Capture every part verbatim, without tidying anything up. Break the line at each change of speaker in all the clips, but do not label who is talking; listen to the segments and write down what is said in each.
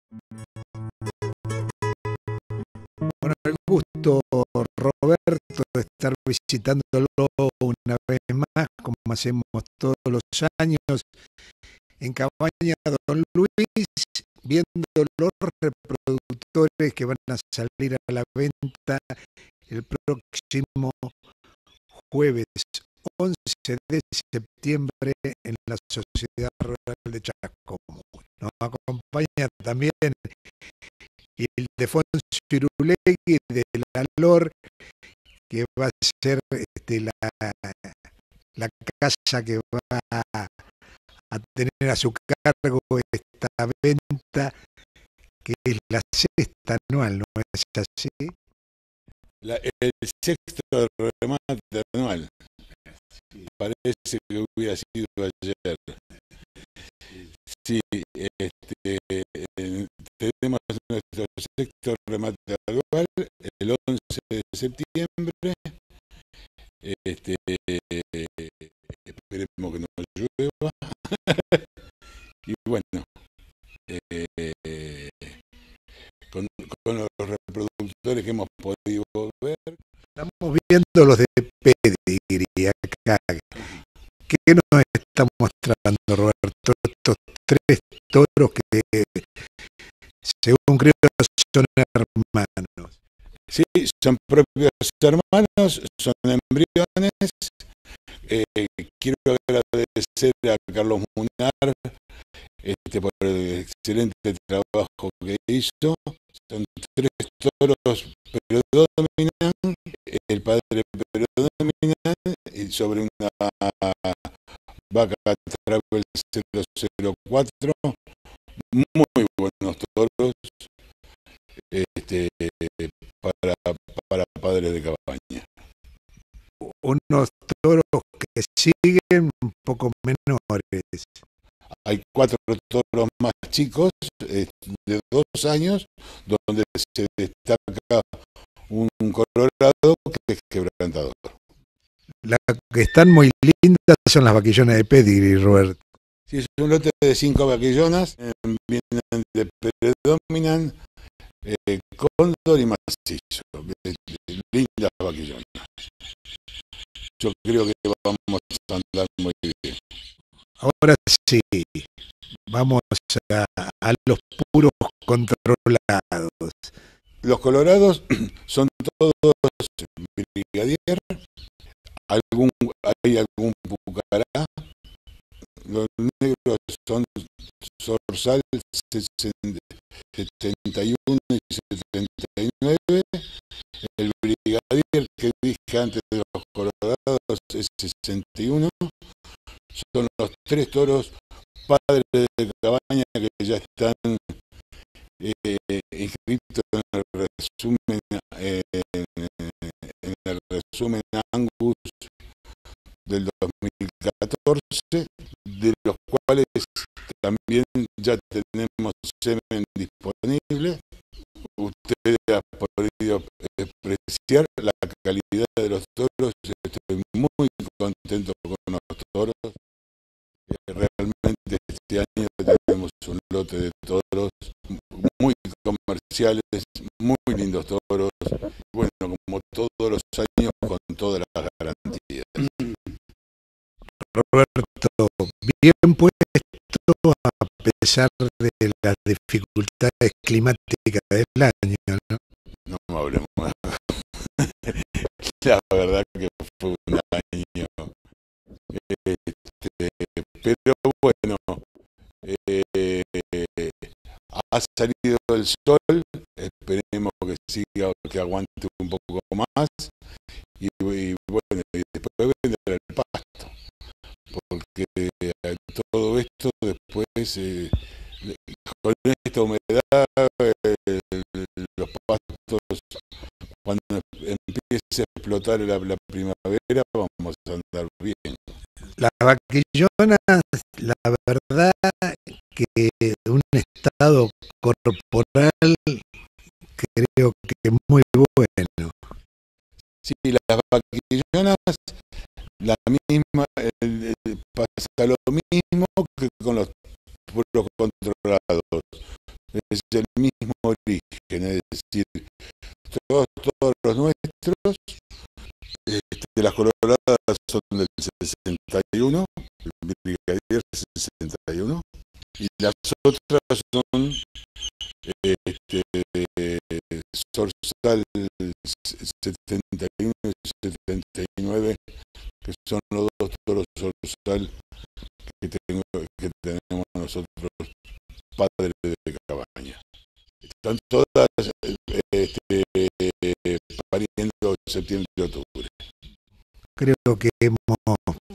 Bueno, el gusto, Roberto, de estar visitándolo una vez más, como hacemos todos los años, en Cabaña Don Luis, viendo los reproductores que van a salir a la venta el próximo jueves once de septiembre en la Sociedad Rural de Chascomús. Nos acompaña también Ildefonso Irulegui de la L O R, que va a ser este, la, la casa que va a tener a su cargo esta venta, que es la sexta anual, ¿no es así?
La, el sexto remate anual. Parece que hubiera sido ayer. Sí, este, eh, tenemos nuestro sexto remate anual el once de septiembre. Este, eh, esperemos que no llueva. Y bueno, eh, con, con los reproductores que hemos podido ver.
Estamos viendo los de Pedigree acá. ¿Qué nos está mostrando, Roberto? Estos tres toros que, según creo, son hermanos.
Sí, son propios hermanos, son embriones. Eh, quiero agradecer a Carlos Munar este, por el excelente trabajo que hizo. Son tres toros predominan, el padre predomina, y sobre una vaca Travel cero cero cuatro, muy buenos toros este, para, para padres de cabaña.
Unos toros que siguen un poco menores.
Hay cuatro toros más chicos, eh, de dos años, donde se destaca un colorado que es quebrantador.
Las que están muy lindas son las vaquillonas de Pedigree, Roberto.
Sí, es un lote de cinco vaquillonas, eh, vienen de predominan eh, cóndor y macizo, eh, lindas vaquillonas. Yo creo que vamos a andar muy bien.
Ahora sí, vamos a, a los puros controlados.
Los colorados son todos brigadier, algún, hay algún pucará, los negros son zorzal setenta y uno y setenta y nueve, el brigadier que dije antes de los colorados es sesenta y uno, son los tres toros padres de cabaña que ya están eh, inscritos en el resumen eh, en el resumen Angus del dos mil catorce, de los cuales también ya tenemos semen disponible. Ustedes han podido apreciar la calidad de los toros. Estoy muy contento con los toros. Realmente este año tenemos un lote de toros muy comerciales, muy lindos toros. Bueno, como todos los años, con todas las garantías.
Roberto, bien puesto a pesar de las dificultades climáticas del año, ¿no?
No me hablemos. La verdad que fue un año. Este, pero bueno, eh, ha salido el sol, esperemos que siga, que aguante un poco más, y, y bueno, y después vendrá el pasto, porque eh, todo esto después, eh, con esta humedad, eh, los pastos, cuando empiece a explotar la, la primavera, vamos a andar bien.
Las vaquillonas, la verdad que un estado corporal creo que muy bueno.
Sí, las vaquillonas, la misma, el, el, pasa lo mismo que con los puros controlados. es el mismo origen, es decir, todos, todos los nuestros, este, las coloradas son del sesenta y uno, el Brigadier sesenta y uno, y las otras son este, Zorzal setenta y uno y setenta y nueve, que son los dos toros Zorzal que, tengo, que tenemos nosotros, padres de Cabaña. Están todas este, pariendo septiembre y octubre.
Creo que hemos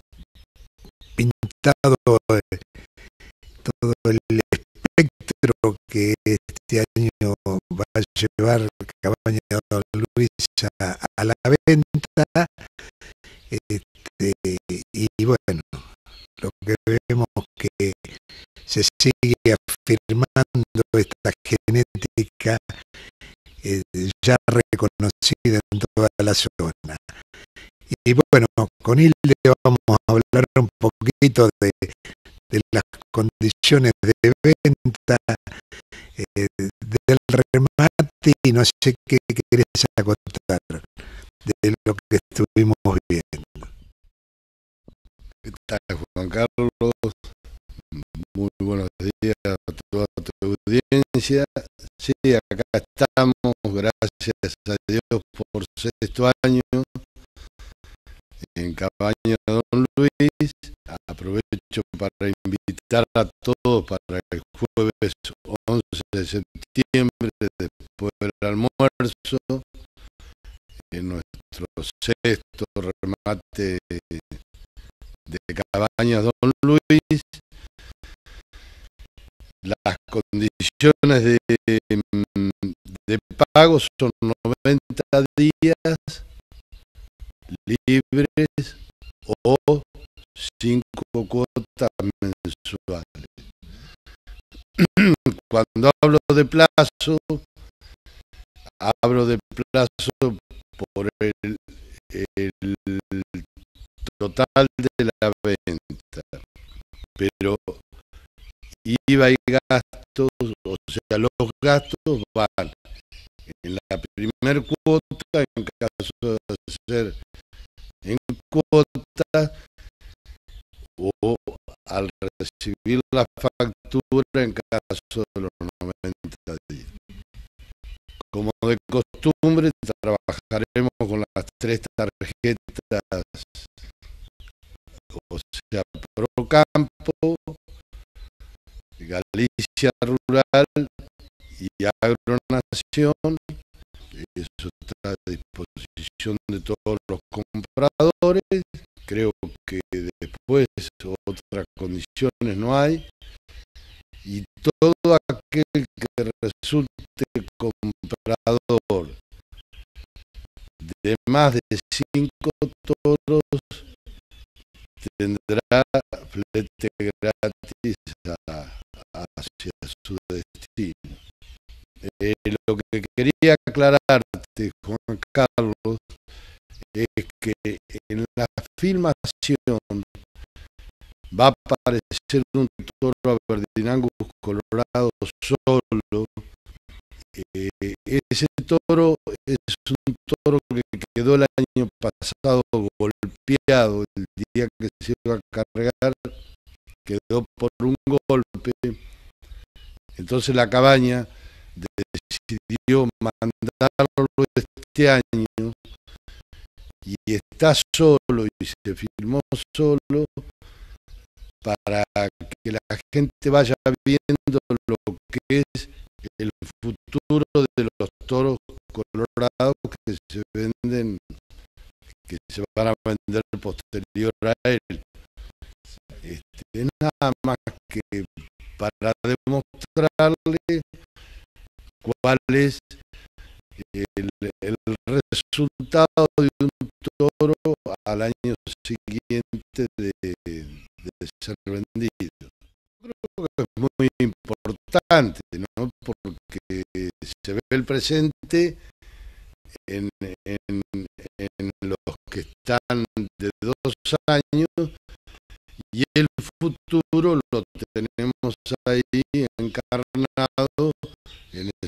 pintado todo el espectro que este año va a llevar Cabaña Don Luis a, a la venta. Este, y bueno, lo que vemos que se sigue afirmando esta genética eh, ya reconocida en toda la zona. Y bueno, con Hilde vamos a hablar un poquito de, de las condiciones de venta, eh, del remate, y no sé qué querés acotar de lo que estuvimos viendo.
¿Qué tal, Juan Carlos? Muy buenos días a toda tu audiencia. Sí, acá estamos, gracias a Dios por sexto año en Cabaña Don Luis. Aprovecho para invitar a todos para el jueves once de septiembre, después del almuerzo, en nuestro sexto remate de Cabaña Don Luis. Las condiciones de, de pago son noventa días libres o cinco cuotas mensuales. Cuando hablo de plazo, hablo de plazo por el, el total de la venta, pero I V A y gastos, o sea, los gastos van en la primer cuota en caso de ser en cuota, o al recibir la factura en caso de los noventa días. Como de costumbre, trabajaremos con las tres tarjetas, o sea, Procampo, Galicia Rural y Agronación. Eso está a disposición de todos los compradores. Creo que después otras condiciones no hay. Y todo aquel que resulte comprador de más de cinco toros tendrá flete gratis a, hacia su destino. Eh, lo que quería aclararte, Juan Carlos, es que en la filmación va a aparecer un toro Aberdeen colorado solo. Eh, ese toro es un toro que quedó el año pasado golpeado. El día que se iba a cargar quedó por un golpe. Entonces la Cabaña decidió mandarlo este año y está solo y se filmó solo para que la gente vaya viendo lo que es el futuro de los toros colorados que se venden, que se van a vender posterior a él. Este, nada más que para demostrarle cuál es el, el resultado de un toro al año siguiente de, de ser vendido. Creo que es muy importante, ¿no? Porque se ve el presente en, en, en los que están de dos años y el futuro lo tenemos ahí encarnado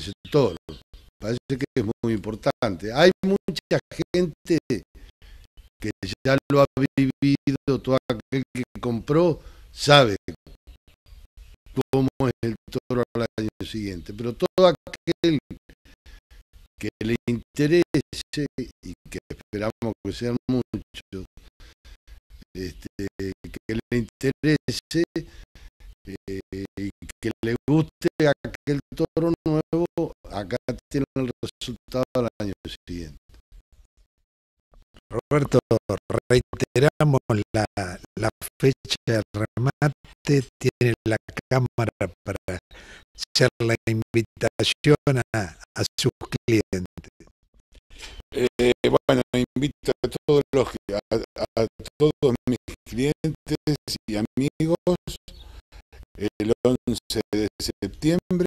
ese toro. Parece que es muy importante. Hay mucha gente que ya lo ha vivido, todo aquel que compró sabe cómo es el toro al año siguiente, pero todo aquel que le interese, y que esperamos que sean muchos, este, que le interese eh, y que le guste aquel toro nuevo, acá tiene el resultado al año siguiente.
Roberto, reiteramos la, la fecha de remate, tiene la cámara para hacer la invitación a, a sus clientes.
Eh, bueno, invito a todos los a, a todos mis clientes y amigos el once de septiembre,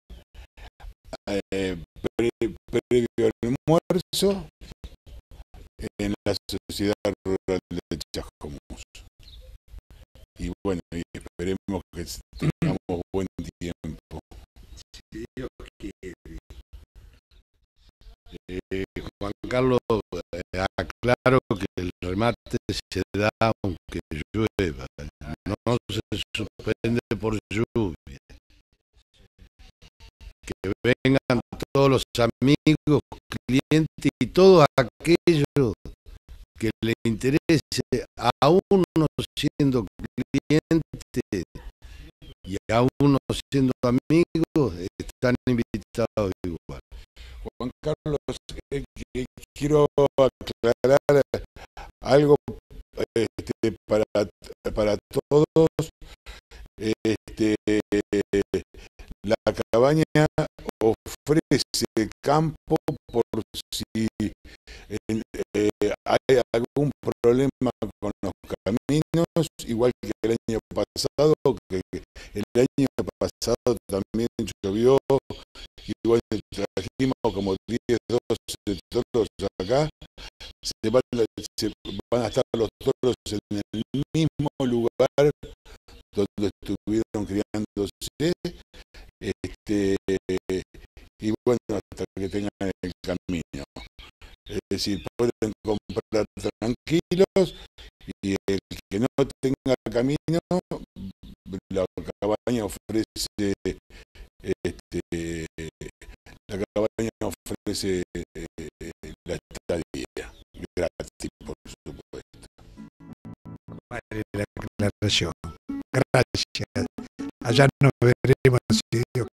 eh, pre, previo al almuerzo, en la Sociedad Rural de Chascomús. Y bueno, y esperemos que tengamos buen tiempo.
Si Dios quiere. Eh, Juan Carlos, eh, aclaro que el remate se da aunque llueva, no se suspende por lluvia. Que vengan todos los amigos, clientes y todo aquello que le interese, a uno siendo cliente y a uno siendo amigo, están invitados igual.
Juan Carlos, eh, eh, quiero aclarar algo este, para, para todos. Este, la cabaña ofrece campo por si eh, hay algún problema con los caminos, igual que el año pasado, que el año pasado también llovió, igual trajimos como diez, doce toros acá, se van, se van a estar los toros en el mismo lugar donde estuvieron criándose, este, y bueno, hasta que tengan el camino. Es decir, pueden comprar tranquilos, y el que no tenga camino, la cabaña ofrece este, la cabaña ofrece la estadía gratis, por supuesto.
Vale la aclaración. Gracias. Allá nos veremos, si Dios